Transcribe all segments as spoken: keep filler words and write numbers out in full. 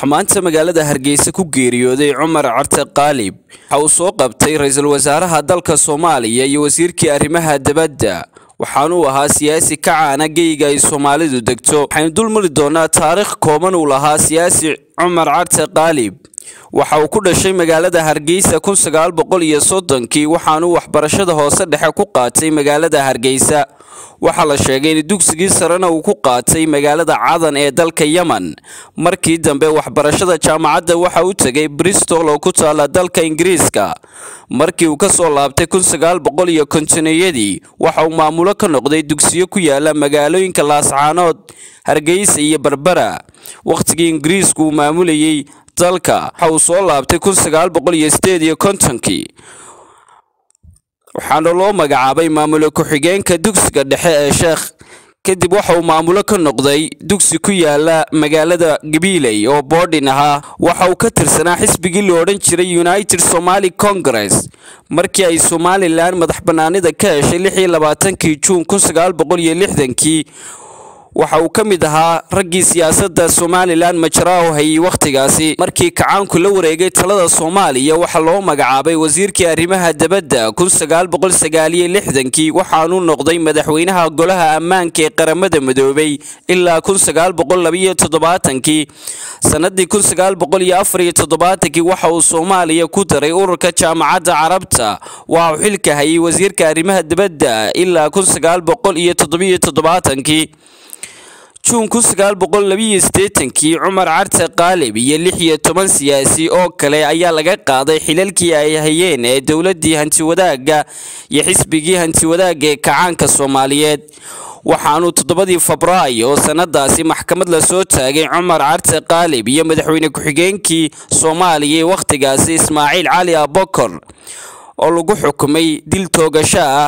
waxmaanta magaalada Hargeysa ku geeriyooday Cumar Carte Qaalib waxa uu soo qabtay ra'iisul wasaaraha dalka Soomaaliya iyo wasiirkii arrimaha dibadda waxaanu ahaa siyaasi ka caana geyga ay Soomaalidu degto waxaan dul mari doonaa taariikh kooban uu lahaa siyaasi Cumar Carte Qaalib waxa uu ku dhashay magaalada Hargeysa kun sagaal boqol iyo soddon-kii waxaanu waxbarashada hoose dhexe ku qaatay magaalada Hargeysa waxa la sheegay in dugsigii sarena uu ku qaatay magaalada Cadan ee dalka Yemen markii dambe waxbarashada jaamacadda waxa uu tagay Bristol oo ku taala dalka Ingiriiska markii uu ka soo laabtay kun sagaal boqol iyo konton-yadii waxa uu maamulo ka noqday dugsiyo ku yaala magaalooyinka Laascaanood Hargeysa iyo Berbera waqtigii Ingiriisku maamulayay dalka waxa uu soo laabtay kun sagaal boqol iyo siddeed iyo konton-kii waxaana loo magacaabay maamulo ku-xigeenka dugsiga dhexe ee Sheekh kadib waxa uu maamulo ka noqday dugsi ku yaala magaalada Gabiley oo boarding ahaa waxa uu ka tirsanaa xisbigii la oran jiray United Somali Congress markii ay Somaliland madax banaanida ka heshay lix iyo labaatan-kii Juun kun sagaal boqol iyo lixdan-kii waxa uu kamid ahaa raggii siyaasadda Somaliland majraaw hayay waqtigaasi markii kacaanku la wareegay talada Soomaaliya waxa loo magacaabay wasiirkii arrimaha dibadda kun sagaal boqol sagaal iyo lixdan-kii waxaanu noqday madaxweynaha golaha ammaanka ee qaramada midoobay ilaa kun sagaal boqol laba iyo toddobaatan-kii sanadii kun sagaal boqol iyo afar iyo toddobaatan-kii waxa uu Soomaaliya ku daray ururka jaamacadda Carabta waxa uu xilka hayay wasiirka arrimaha dibadda ilaa kun sagaal boqol iyo toddoba iyo toddobaatan-kii June kun sagaal boqol laba iyo siddeetan-kii Cumar Carte Qaalib iyo lix iyo toban siyaasi oo kale ayaa laga qaaday xilalkii ay hayeen ee dawladii hanti wadaagga iyo xisbigii hanti wadaagga ee kacaanka Soomaaliyeed waxaanu toddobadii Febraayo sanadaasi maxkamad la soo taagay Cumar Carte Qaalib iyo madaxweyne ku-xigeenkii Soomaaliya waqtigaasi Ismaaciil Cali Abubakar oo lagu xukumay dil toogasho ah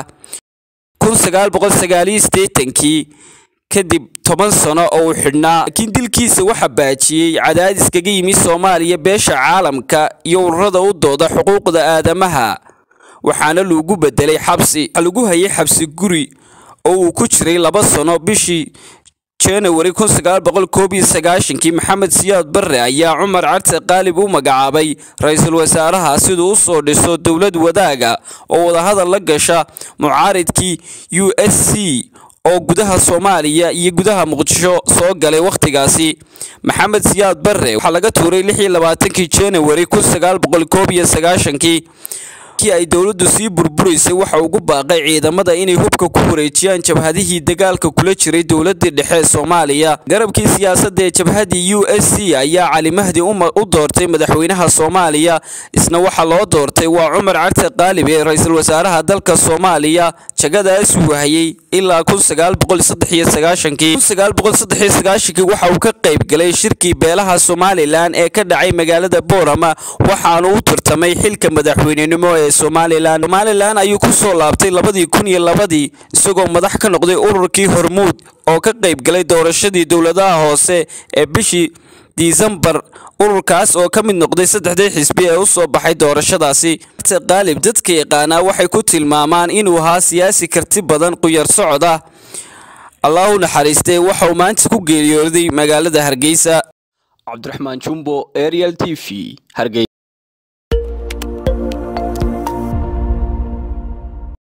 kun sagaal boqol sagaal iyo siddeetan-kii kadib toban sano oo uu xidhnaa laakiin dilkiisa waxa baajiyay cadaadis kaga yimi Soomaaliya beesha caalamka iyo ururada u dooda xuquuqda aadamaha waxaana lagu bedelay xabsi lagu hayay xabsi guri oo uu ku jiray laba sano bishii January kun sagaal boqol koob iyo sagaashan-kii Maxamed Siyaad Barre ayaa Cumar Carte Qaalib u magacaabay ra'iisul wasaaraha sidoo uu soo dhiso dawlad wadaaga oo wada hadal la gasha mucaaridkii U S C oo gudaha Soomaaliya iyo gudaha Muqdisho soo galay waqtigaasi Maxamed Siyaad Barre waxa laga tuuray lix iyo labaatan-kii January kun sagaal boqol koob iyo sagaashan-kii kii ay dawladdu sii burburisay waxa ugu baaqay ciidamada inay hubka ku wareejiyaan jabhadihii dagaalka kula jiray dawladda dhexe Soomaaliya garabkii siyaasadda ee jabhadii U S C ayaa Cali Mahdi u doortay madaxweynaha Soomaaliya isna waxa loo doortay waa Cumar Carte Qaalib ee ra'iisul wasaaraha dalka Soomaaliya jagadaas uu hayay ilaa kun sagaal boqol saddex iyo sagaashan-kii kun sagaal boqol saddex iyo sagaashan-kii waxa uu ka qayb galay shirkii beelaha Somaliland ee ka dhacay magaalada Boorama waxaanu u tartamay xilka madaxweynenimo ee Somaliland Somaliland ayuu ku soo laabtay labadii kun iyo labadii isagoo madax ka noqday ururkii Hormuud oo ka qayb galay doorashadii dawladaha hoose ee bishii December ururkaas oo ka mid noqday saddexdii xisbi ee u soo baxay doorashadaasi Qaalib dadka yaqaana waxay ku tilmaamaan inuu ahaa siyaasi karti badan quyar socda Allahu naxariistay waxa uu maanta ku geeriyooday magaalada Hargeysa Cabdiraxmaan Jumbo Ariel T V Hargeysa